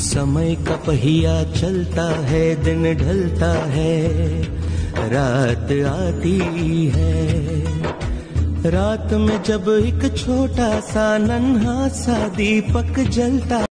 समय का पहिया चलता है, दिन ढलता है, रात आती है। रात में जब एक छोटा सा नन्हा सा दीपक जलता